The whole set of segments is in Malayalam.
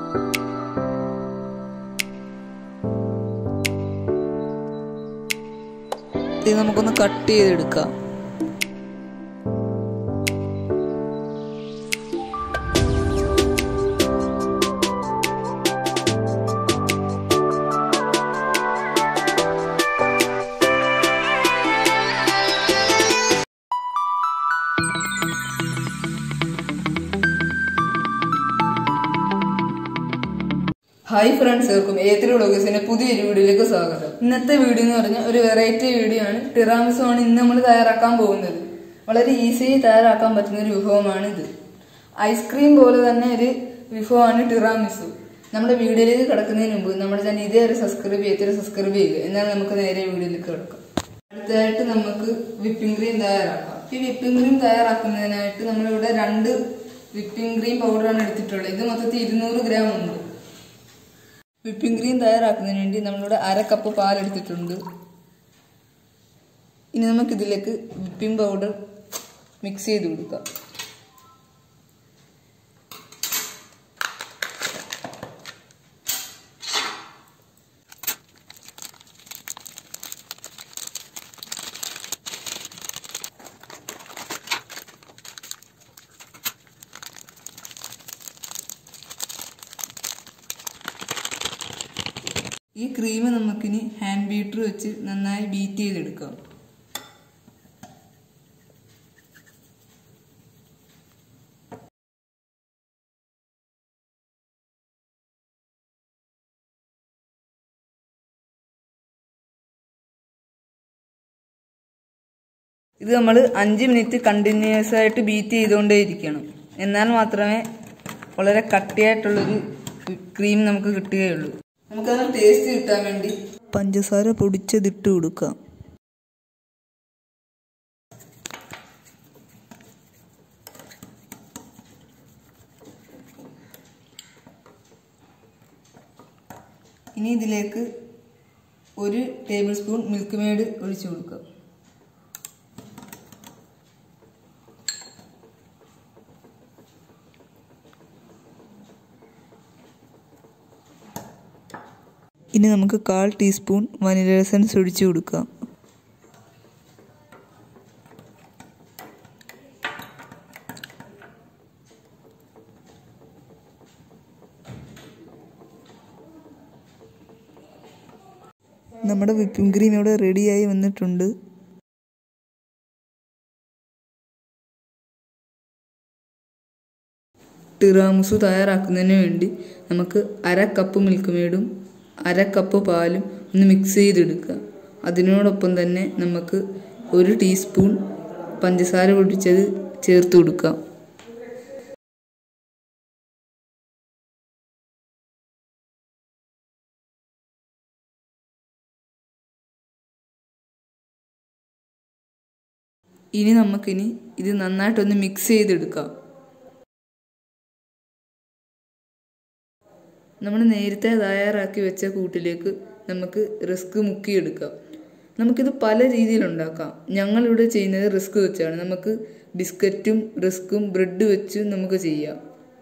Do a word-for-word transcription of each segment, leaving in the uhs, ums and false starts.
ഇത് നമുക്കൊന്ന് കട്ട് ചെയ്തെടുക്കാം. Hi friends, welcome A three വ്ളോഗ്സിന്റെ പുതിയൊരു വീഡിയോയിലേക്ക് സ്വാഗതം. ഇന്നത്തെ വീഡിയോ എന്ന് പറഞ്ഞാൽ ഒരു വെറൈറ്റി വീഡിയോ ആണ്. ടിറാമിസു ആണ് ഇന്ന് നമ്മൾ തയ്യാറാക്കാൻ പോകുന്നത്. വളരെ ഈസിയായി തയ്യാറാക്കാൻ പറ്റുന്ന ഒരു വിഭവമാണ് ഇത്. ഐസ്ക്രീം പോലെ തന്നെ ഒരു വിഭവമാണ് ടിറാമിസു. നമ്മുടെ വീഡിയോയിലേക്ക് കിടക്കുന്നതിന് മുമ്പ് നമ്മുടെ ചാനൽ ഇതേവരെ സബ്സ്ക്രൈബ് ചെയ്തിട്ട് സബ്സ്ക്രൈബ് ചെയ്യുക. എന്നാൽ നമുക്ക് നേരെ വീഡിയോയിലേക്ക് കിടക്കാം. അടുത്തതായിട്ട് നമുക്ക് വിപ്പിംഗ് ക്രീം തയ്യാറാക്കാം. ഈ വിപ്പിംഗ് ക്രീം തയ്യാറാക്കുന്നതിനായിട്ട് നമ്മളിവിടെ രണ്ട് വിപ്പിംഗ് ക്രീം പൗഡറാണ് എടുത്തിട്ടുള്ളത്. ഇത് മൊത്തത്തിൽ ഇരുന്നൂറ് ഗ്രാം ഉണ്ട്. വിപ്പിംഗ് ക്രീം തയ്യാറാക്കുന്നതിന് വേണ്ടി നമ്മളിവിടെ അര കപ്പ് പാലെടുത്തിട്ടുണ്ട്. ഇനി നമുക്കിതിലേക്ക് വിപ്പിംഗ് പൗഡർ മിക്സ് ചെയ്ത് കൊടുക്കാം. ഈ ക്രീം നമുക്കിനി ഹാൻഡ് ബീറ്റർ വെച്ച് നന്നായി ബീറ്റ് ചെയ്തെടുക്കാം. ഇത് നമ്മൾ അഞ്ച് മിനിറ്റ് കണ്ടിന്യൂസ് ആയിട്ട് ബീറ്റ് ചെയ്തുകൊണ്ടേ ഇരിക്കണം. എന്നാൽ മാത്രമേ വളരെ കട്ടിയായിട്ടുള്ളൊരു ക്രീം നമുക്ക് കിട്ടുകയുള്ളൂ. നമുക്കത് ടേസ്റ്റ് കിട്ടാൻ വേണ്ടി പഞ്ചസാര പൊടിച്ചതിട്ട് കൊടുക്കാം. ഇനി ഇതിലേക്ക് ഒരു ടേബിൾ സ്പൂൺ മിൽക്ക് മെയ്ഡ് ഒഴിച്ചു കൊടുക്കാം. ഇനി നമുക്ക് കാൽ ടീസ്പൂൺ വനില എസൻസ് ഒഴിച്ചു കൊടുക്കാം. നമ്മുടെ വിപ്പിംഗ് ക്രീം ഇവിടെ റെഡിയായി വന്നിട്ടുണ്ട്. ടിറാമിസു തയ്യാറാക്കുന്നതിന് വേണ്ടി നമുക്ക് അര കപ്പ് മിൽക്ക് മെയ്ഡും അര കപ്പ് പാലും ഒന്ന് മിക്സ് ചെയ്തെടുക്കുക. അതിനോടൊപ്പം തന്നെ നമുക്ക് ഒരു ടീസ്പൂൺ പഞ്ചസാര പൊടിച്ചത് ചേർത്ത് കൊടുക്കാം. ഇനി നമുക്കിനി ഇത് നന്നായിട്ടൊന്ന് മിക്സ് ചെയ്തെടുക്കാം. നമ്മൾ നേരത്തെ തയ്യാറാക്കി വെച്ച കൂട്ടിലേക്ക് നമുക്ക് റിസ്ക് മുക്കിയെടുക്കാം. നമുക്കിത് പല രീതിയിലുണ്ടാക്കാം. ഞങ്ങളിവിടെ ചെയ്യുന്നത് റിസ്ക് വെച്ചാണ്. നമുക്ക് ബിസ്ക്കറ്റും റിസ്ക്കും ബ്രെഡ് വെച്ചും നമുക്ക് ചെയ്യാം.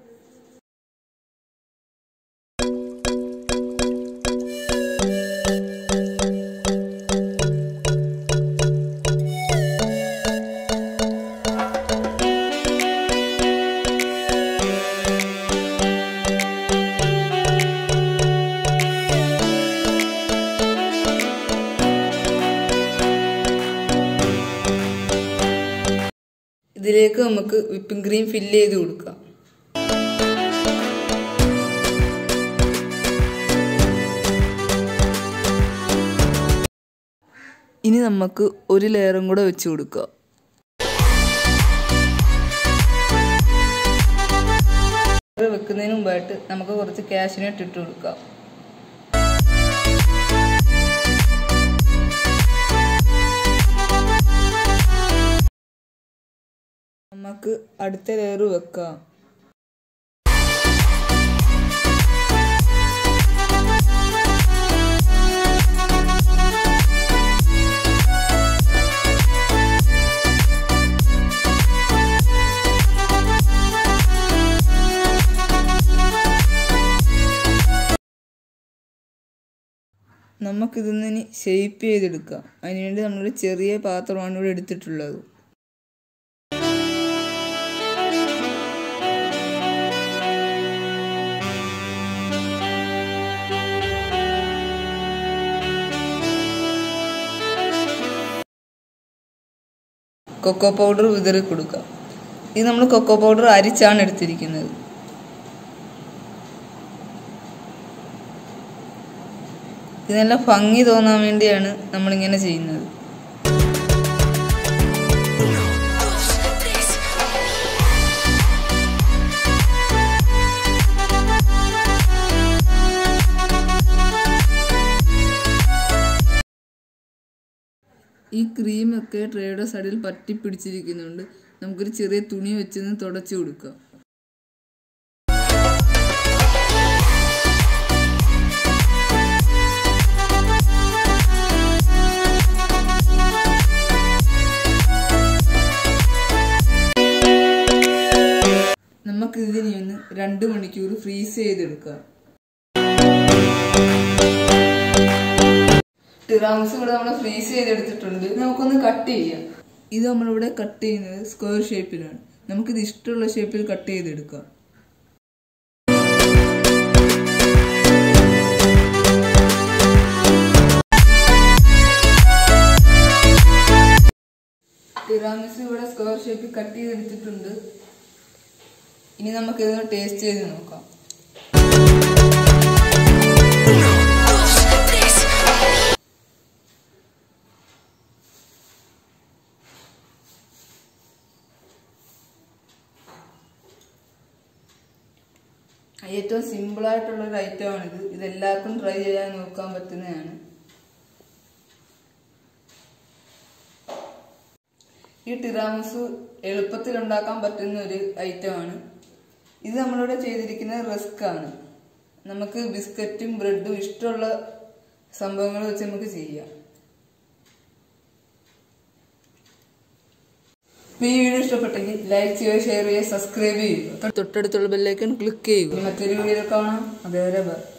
ഇതിലേക്ക് നമുക്ക് വിപ്പിംഗ് ക്രീം ഫില്ല് ചെയ്ത് കൊടുക്കാം. ഇനി നമുക്ക് ഒരു ലെയറും കൂടെ വെച്ച് കൊടുക്കാം. വെക്കുന്നതിന് മുമ്പായിട്ട് നമുക്ക് കുറച്ച് കാഷ്യൂനട്ട് ഇട്ട് കൊടുക്കാം. നമുക്ക് അടുത്ത ലെയർ വെക്കാം. നമുക്കിതൊന്നിനി ഷേപ്പ് ചെയ്തെടുക്കാം. അതിനുവേണ്ടി നമ്മളൊരു ചെറിയ പാത്രമാണ് ഇവിടെ എടുത്തിട്ടുള്ളത്. കൊക്കോ പൗഡർ വിതറി കൊടുക്കാം. ഇത് നമ്മൾ കൊക്കോ പൗഡർ അരിച്ചാണ് എടുത്തിരിക്കുന്നത്. ഇത് നല്ല ഭംഗി തോന്നാൻ വേണ്ടിയാണ് നമ്മളിങ്ങനെ ചെയ്യുന്നത്. ഈ ക്രീമൊക്കെ ട്രേയുടെ സൈഡിൽ പറ്റി പിടിച്ചിരിക്കുന്നുണ്ട്. നമുക്കൊരു ചെറിയ തുണി വെച്ചൊന്ന് തുടച്ചു കൊടുക്കാം. നമുക്കിതിനെ ഒന്ന് രണ്ട് മണിക്കൂർ ഫ്രീസ് ചെയ്തെടുക്കാം. ടിറാമിസു ഇവിടെ നമ്മൾ ഫ്രീസ് ചെയ്തെടുത്തിട്ടുണ്ട്. നമുക്കൊന്ന് കട്ട് ചെയ്യാം. ഇത് നമ്മളിവിടെ കട്ട് ചെയ്യുന്നത് സ്ക്വയർ ഷേപ്പിലാണ്. നമുക്കിത് ഇഷ്ടമുള്ള ഷേപ്പിൽ കട്ട് ചെയ്തെടുക്കാം. ടിറാമിസു ഇവിടെ സ്ക്വയർ ഷേപ്പിൽ കട്ട് ചെയ്തെടുത്തിട്ടുണ്ട്. ഇനി നമുക്കിത് ടേസ്റ്റ് ചെയ്ത് നോക്കാം. ഏറ്റവും സിമ്പിളായിട്ടുള്ളൊരു ഐറ്റമാണിത്. ഇതെല്ലാവർക്കും ട്രൈ ചെയ്യാൻ നോക്കാൻ പറ്റുന്നതാണ്. ഈ ടിറാമിസു എളുപ്പത്തിൽ ഉണ്ടാക്കാൻ പറ്റുന്ന ഒരു ഐറ്റമാണ്. ഇത് നമ്മളിവിടെ ചെയ്തിരിക്കുന്നത് റസ്ക് ആണ്. നമുക്ക് ബിസ്ക്കറ്റും ബ്രെഡും ഇഷ്ടമുള്ള സംഭവങ്ങൾ വെച്ച് നമുക്ക് ചെയ്യാം. ഈ വീഡിയോ ഇഷ്ടപ്പെട്ടെങ്കിൽ ലൈക്ക് ചെയ്യുക, ഷെയർ ചെയ്യുക, സബ്സ്ക്രൈബ് ചെയ്യുക. തൊട്ടടുത്തുള്ള ബെല്ലൈക്കൺ ക്ലിക്ക് ചെയ്യുക. മറ്റൊരു വീഡിയോ കാണാം. അതേവരെ ബൈ.